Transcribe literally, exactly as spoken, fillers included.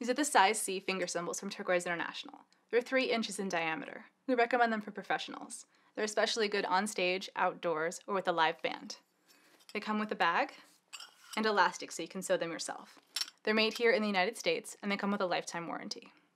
These are the size C finger cymbals from Turquoise International. They're three inches in diameter. We recommend them for professionals. They're especially good on stage, outdoors, or with a live band. They come with a bag and elastic so you can sew them yourself. They're made here in the United States, and they come with a lifetime warranty.